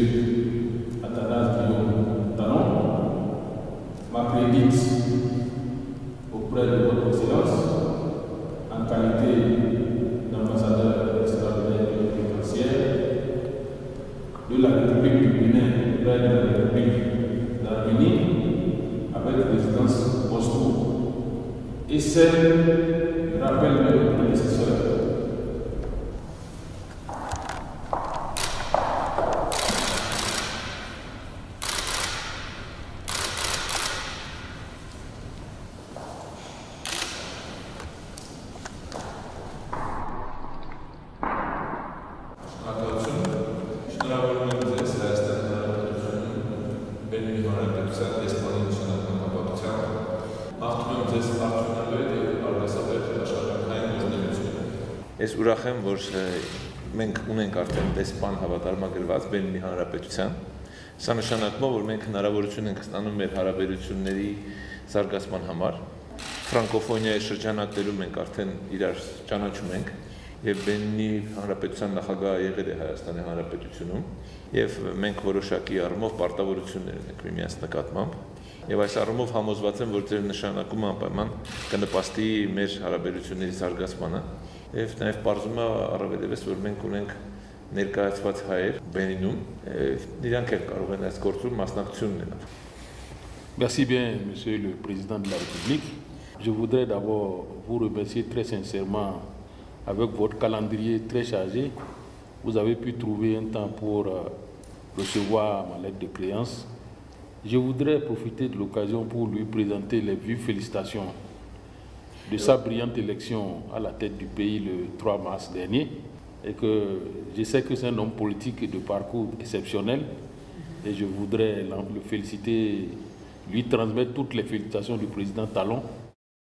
Athanase Guillaume Talon m'accrédite auprès de votre Excellence en qualité d'ambassadeur extraordinaire pénitentiaire de la République du Bénin auprès de la République d'Arménie avec résidence Moscou et celle de rappel de mes prédécesseurs. Ես ուրախ եմ, որ մենք ունենք արդեն դեսպան հավատարմագրված Բենինի Հանրապետության։ Սա նշանակում է, որ մենք հնարավորություն ենք ստանում մեր հարաբերությունների զարգացման համար։ Ֆրանկոֆոնիայի շրջանակներում մենք արդեն իրար ճանաչում ենք եւ Բենինի Հանրապետության նախագահը եղել է Հայաստանի Հանրապետությունում եւ մենք որոշակի առումով պարտավորություններ ունենք միմյանց նկատմամբ։ Եվ այս առումով համոզված եմ, որ ձեր նշանակումը անպայման կնպաստի մեր հարաբերությունների զարգացմանը եւ նաեւ պարզում է առավելևս, որ մենք ունենք ներկայացված հայեր Բենինում, իրանք էլ կարող են այս գործում մասնակցություն ունենալ։ Merci bien, Monsieur le Président de la République. Je voudrais d'abord vous remercier très sincèrement. Avec votre calendrier très chargé, vous avez pu trouver un temps pour recevoir ma lettre de créance. Je voudrais profiter de l'occasion pour lui présenter les vives félicitations de sa brillante élection à la tête du pays le 3 mars dernier. Et que je sais que c'est un homme politique de parcours exceptionnel. Et je voudrais le féliciter, lui transmettre toutes les félicitations du président Talon